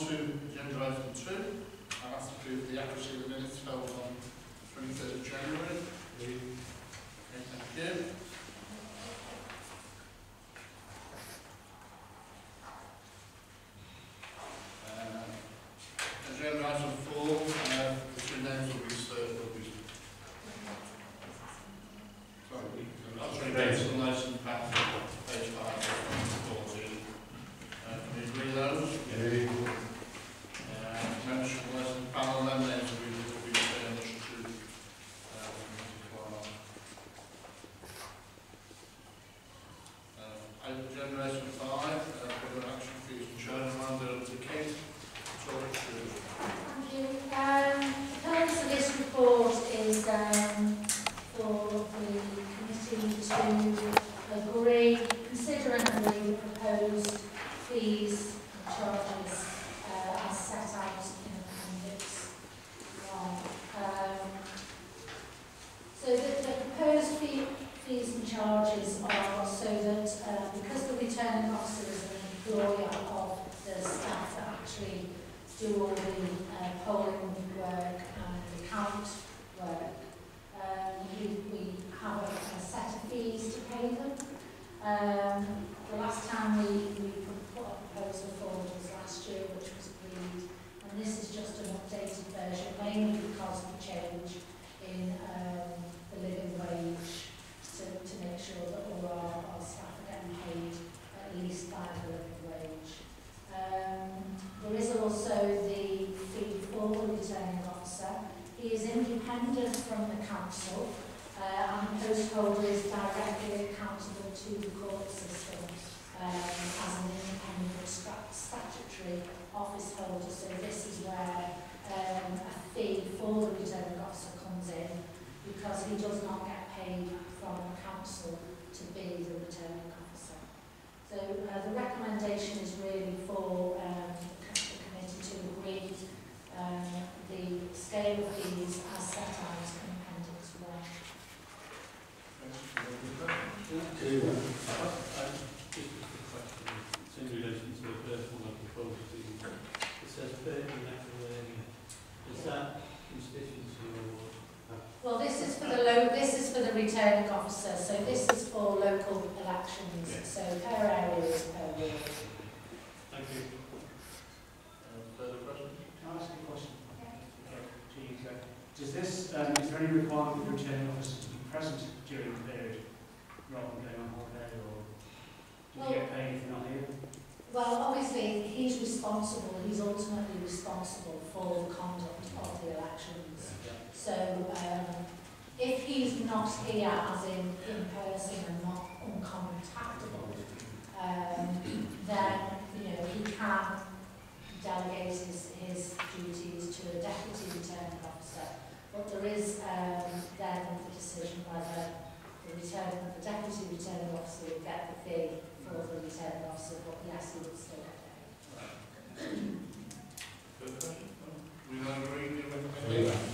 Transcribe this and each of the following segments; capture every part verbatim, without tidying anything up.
to agenda item two. I'll ask to approve the accuracy of the minutes held on twenty-third of January. Okay, thank you. Uh, agenda item four, uh, the two names will be served. Will be sorry, I'll try names on license pack, page five, fourteen. Uh, can we agree those? Yeah. Uh, membership license panel names will be, will be changed to uh, Cllr. Uh, agenda item five, uh, further action fees and charge around the Kate. Talk through. Thank you. Um, the purpose of this report is um, for the committee to agree, consider and agree the proposed fees and charges uh, as set out in Appendix one. Um, so the, the proposed fee, fees and charges are so that uh, because the returning officer is an employer of the staff that actually do all the uh, polling work and the count work, um, we, we have a, a set of fees to pay them. Um, the last time we, we put a proposal forward was last year, which was agreed, and this is just an updated version, mainly because of the change in um, the living wage to, to make sure that all our, our staff are getting paid at least by the living wage. Um, there is also the fee for the returning officer. He is independent from the council, uh, and the post holder is directly accountable to the court system um, as an independent statutory office holder. So this is where um, a fee for the returning officer comes in, because he does not get paid from the council to be the returning officer. So uh, the recommendation is really for um, the committee to agree um, the scale of fees as set out in Appendix one. Just a quick question. It's in relation to the first one I proposed to you. It says thirty natural area. Is that constituency or? Well, this is for the low. This is for the returning officer. So this is for local elections. Yeah. So per area is per ward. Thank you. Uh, further questions? Can I ask you a question? Yeah. Please, uh, does this, um, is there any requirement for the returning officer to be present during the period rather than going on holiday, or do Well, you get paid if you're not here? Well, obviously he's responsible. He's ultimately responsible for the conduct of the elections. So um, if he's not here, as in in person and not uncontactable, um, then you know he can delegate his, his duties to a deputy returning officer. But there is um, then the decision whether the return, the deputy returning officer will get the fee for the returning officer. But yes, he will still get paid. Further questions? We now agree with the recommendation.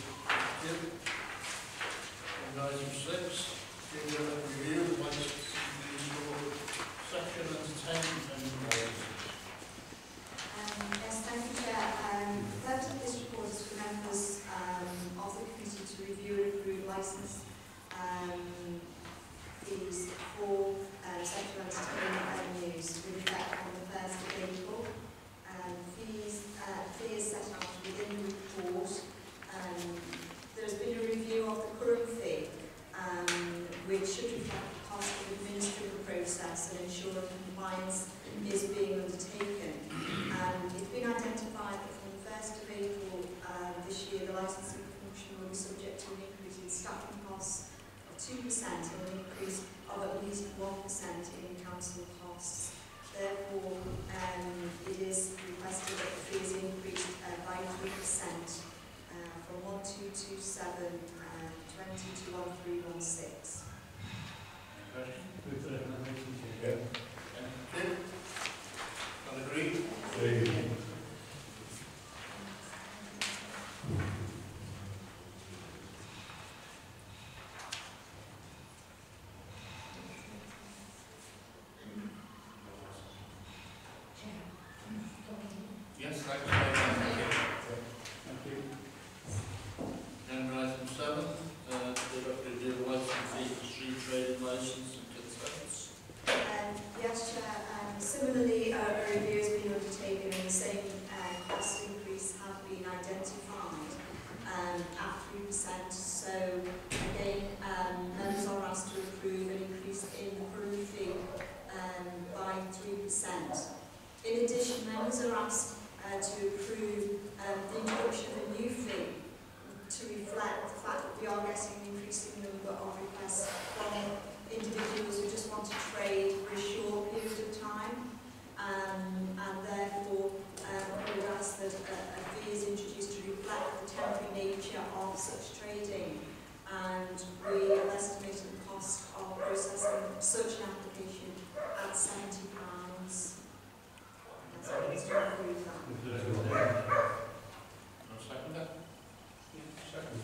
And item six, review of license section entertainment and noise. Um, yes, thank you, Chair. Um, the purpose of this report is for members um, of the committee to review and approve licence um, fees for uh, sexual entertainment venues with effect on the first of April. Um, fees, uh, fees set out within the report. Um, There's been a review of the current fee, um, which should reflect the cost of administering the process and ensure compliance is being undertaken. And it's been identified that from the first of April uh, this year, the licensing function will be subject to an increase in staffing costs of two percent and an increase of at least one percent in council costs. Therefore, um, it is requested that the fee is increased uh, by three percent. From one two two seven and twenty to one three one six. With the recommendation, Yeah. Chair. Okay. Can agree? Agree. Yes. licence and consents. Um, yes, Chair. Um, similarly, uh, a review has been undertaken and the same uh, cost increase have been identified um, at three percent. So, again, um, members are asked to approve an increase in the current fee um, by three percent. In addition, members are asked uh, to approve um, the introduction of a new fee to reflect the fact that we are getting an increasing number of requests from individuals who just want to trade for a short period of time, um, and therefore um, we would ask that a, a fee is introduced to reflect the temporary nature of such trading, and we have estimated the cost of processing such an application at seventy pounds. That's what it's to approve that. I'll second that. Second.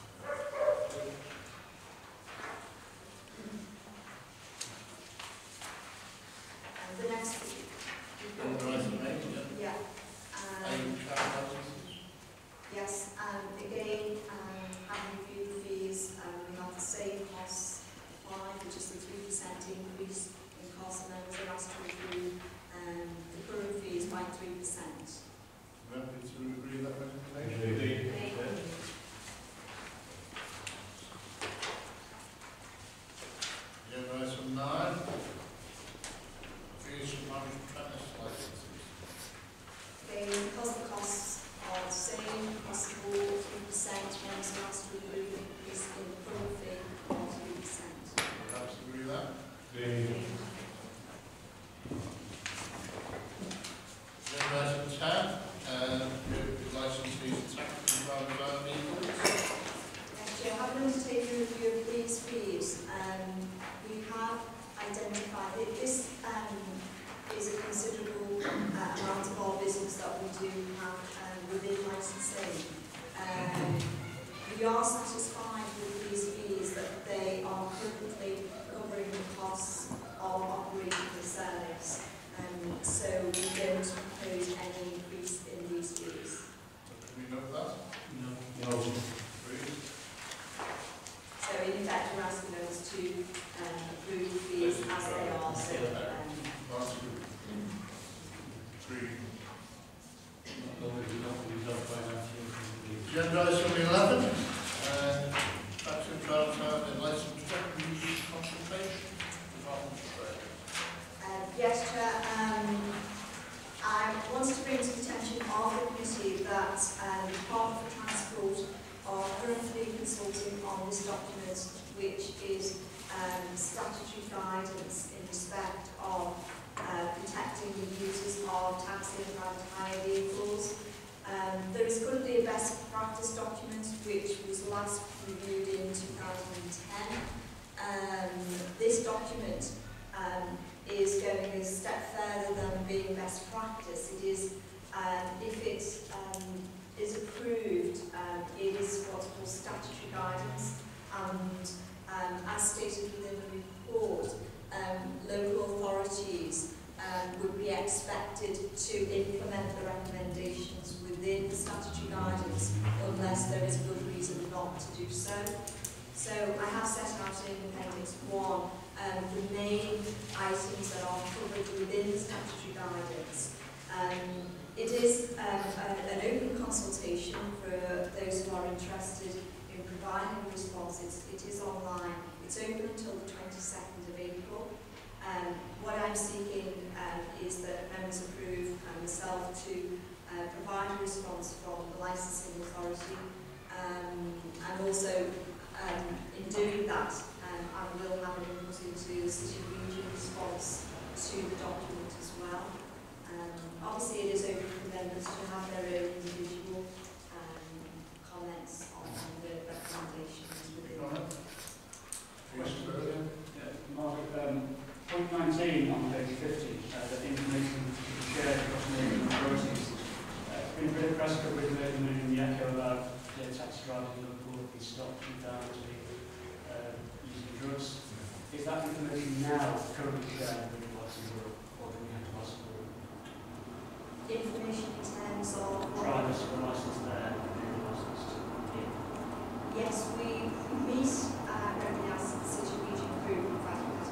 And the next And the rest of it, yeah. yeah. Um, And travel licences. Yes, um, again, um, having reviewed the fees, um, we have the same costs applied, which is the three percent increase in cost, and members are asked to review um, the current fees by three percent. Happy to agree with that recommendation? Agenda item nine. Fees for managed premise licences. Again, because the costs are the same across the board, three percent, members are asked to review the increase in the current fee by three percent. Happy to agree with that? Agenda item ten. Uh, license fees and tax and private drive vehicles. Next year, having undertaken a review of these fees, um, we have identified that this um, is a considerable uh, amount of our business that we do have um, within licensing. Um, we are satisfied with these fees that they are currently covering the costs of operating the service. Um, so we don't propose any increase in these fees. Can we note that? No. No. Agreed. So in effect, we're asking us to um, approve the fees as they are. So, um, That's good. Agreed. Agenda item eleven. Uh, tax and private and license use consultation. Department of Trade. Uh, yes, Chair. Um, I want to bring to the attention of the committee that um, the Department for Transport are currently consulting on this document, which is um, statutory guidance in respect of uh, protecting the users of taxi and private hire vehicles. Um, there is currently a best practice document which was last reviewed in two thousand ten. Um, this document um, is going a step further than being best practice. It is, um, if it um, is approved, um, it is what's called statutory guidance, and um, as stated within the report, um, local authorities um, would be expected to implement the recommendations within the statutory guidance unless there is a good reason not to do so. So I have set out in Appendix one um, the main items that are covered within the statutory guidance. Um, it is um, a, an open consultation for those who are interested in providing a response. It's, it is online. It's open until the twenty-second of April. Um, what I'm seeking um, is that members approve and myself to uh, provide a response from the licensing authority, um, and also um, in doing that um, I will have an input into the city region response to the document as well. Um, obviously it is open for members to have their own individual um, comments on the recommendations within Right. Yes, yeah, Mark, um, point nineteen on page fifty, uh, that information is shared across neighbouring authorities. Uh, it's been a bit of press coverage lately in the echo about the taxi drivers in Liverpool being stopped and found to be uh, using drugs. Is that information now currently shared with the Luxembourg, or do we have to ask for information in terms of drivers who are licensed there and licensed here? yes, we meet uh, regularly as the city region group. In fact, we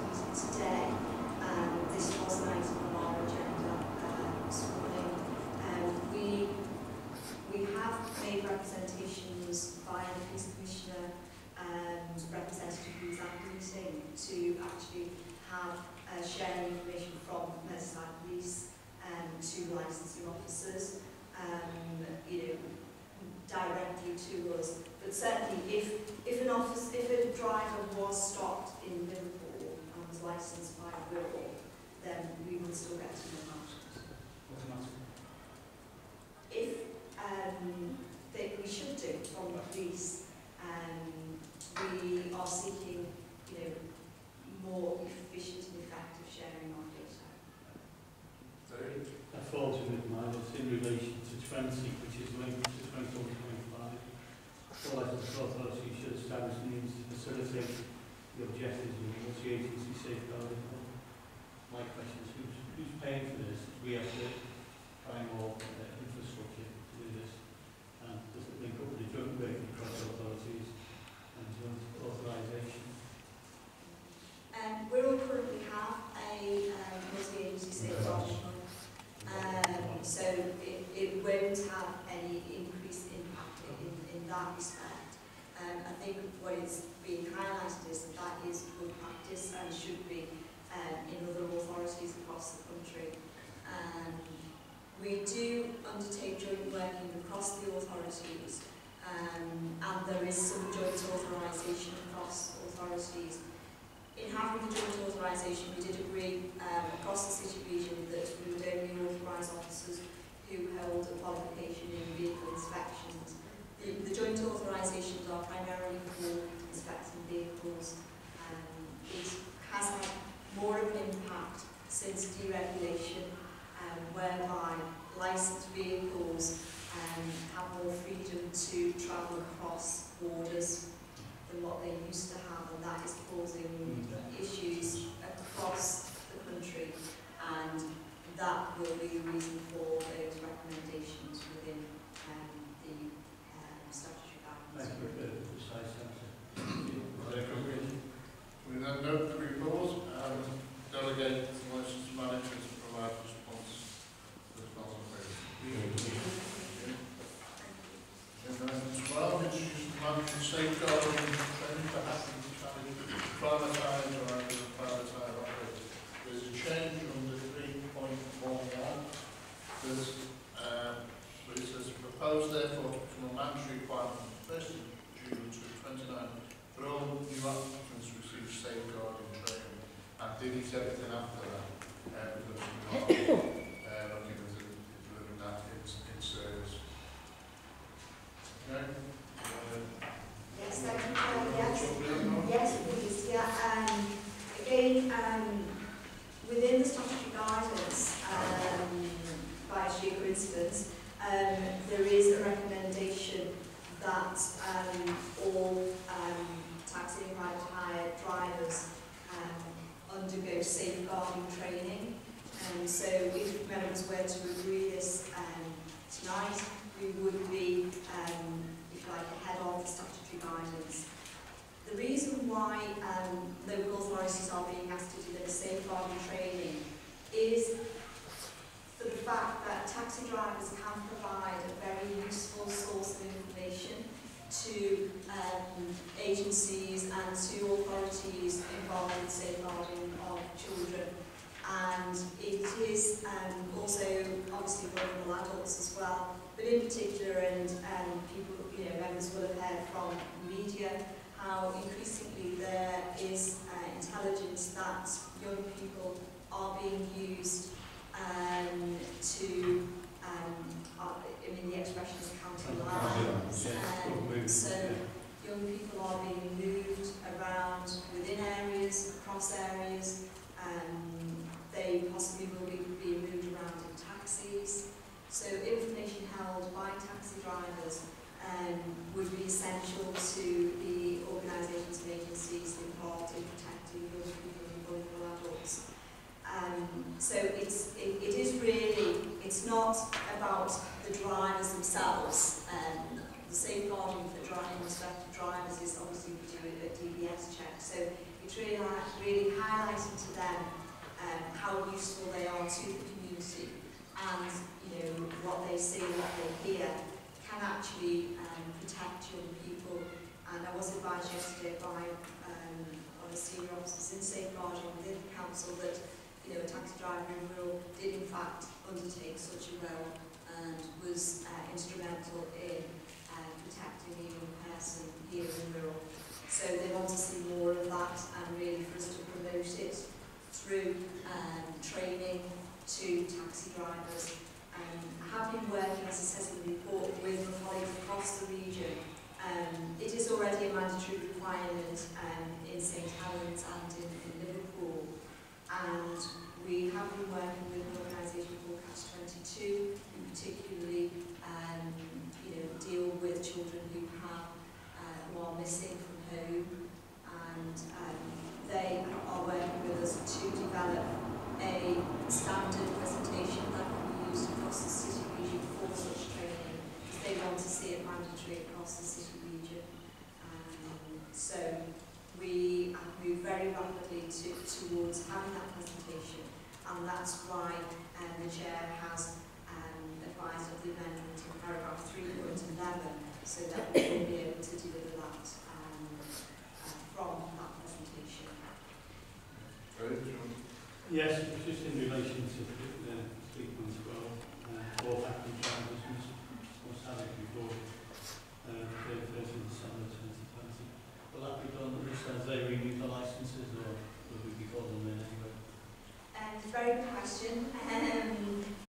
to have uh, sharing information from Merseyside Police um, to licensing officers, um, you know, directly to us. But certainly, if if an office, if a driver was stopped in Liverpool and was licensed by Wirral, then we would still get to know that. Automatically. If um, that we should do from the police, um, we are seeking, you know, more efficient and effective sharing of data. I thought in mind it's in relation to twenty, which is linked to twenty-four to twenty-five. All licensed authorities should establish means to facilitate the objectives of the agency safeguarding. My question is, who's, who's paying for this? We have to buy more uh, infrastructure to do this. And does it link up with the joint working across authorities and joint authorisation? Um, we all currently have a um, multi-agency safeguarding plan, um, so it, it won't have any increased impact in, in that respect. Um, I think what is being highlighted is that that is good practice and should be um, in other authorities across the country. Um, we do undertake joint working across the authorities, um, and there is some joint authorisation across authorities. In having the joint authorisation, we did agree um, across the city region that we would only authorise officers who held a qualification in vehicle inspections. The, the joint authorisations are primarily for inspecting vehicles. Um, it has had more of an impact since deregulation, um, whereby licensed vehicles um, have more freedom to travel across borders than what they used to have, and that is causing issues across the country, and that will be the reason for those recommendations within um, the um, statutory guidance. Thank you for the precise answer. We then note the report and delegate the licensed manager to provide response to the consultation. As well, introduce the mandatory safeguarding training for happening to try to privatise or under the privatise operators. There's a change under three point one one. There's, um, but it says proposed therefore to become a mandatory requirement from the first of June to twenty-nine for all new applicants to receive safeguarding training. And Davies everything after that, uh, because we are uh, looking at delivering that in, in service. Okay. Uh, Yes, thank you. Uh, yes, yes, please. Yeah. Um, again, um, within the statutory guidance, um, by sheer coincidence, um, there is a recommendation that um, all um, taxi and private hire drivers um, undergo safeguarding training. And so, if members were to agree this um, tonight, we would be, um, if you like, ahead of the statutory guidance. The reason why um, local authorities are being asked to deliver safeguarding training is for the fact that taxi drivers can provide a very useful source of information to um, agencies and to authorities involved in safeguarding of children. And it is um, also obviously vulnerable adults as well, but in particular, and um, people, you know, members will have heard from media how increasingly there is uh, intelligence that young people are being used um, to, um, uh, I mean, the expression is county lines. Um, so young people are being moved around within areas, across areas. Um, they possibly will be being moved around in taxis. So information held by taxi drivers um, would be essential to the organisations and agencies involved in protecting young people and vulnerable adults. Um, so it's, it, it is really, it's not about the drivers themselves. Um, the safeguarding for driving respective drivers is obviously we do a D B S check. So it's really, really highlighting to them um, how useful they are to the community, and you know what they see, what they hear can actually um, protect young people. And I was advised yesterday by um, one of as senior officers in safeguarding within the council that, you know, a taxi driver in Wirral did in fact undertake such a role and was uh, instrumental in uh, protecting a young person here in Wirral. So they want to see more of that and really for us to promote it through um, training to taxi drivers. Um, I have been working, as I said in the report, with my colleagues across the region. Um, it is already a mandatory requirement um, in St Helens and in, in Liverpool, and we have been working with an organisation called Catch twenty-two, who particularly um, you know, deal with children who have uh, who are missing from home, and um, they are working with us to develop a standard presentation that can be used across the city region for such training. They want to see it mandatory across the city region. Um, so we have moved very rapidly to, towards having that presentation, and that's why um, the Chair has um, advised of the amendment in paragraph three point eleven, so that we will be able to deliver that um, uh, from that presentation. Yes, it's just in relation to the treatment as well. Uh, all active drivers must have it before uh, the thirtieth of December twenty twenty. Will that be done just as they renew the licences, or will we be calling them in anyway? Um, very good question. Um,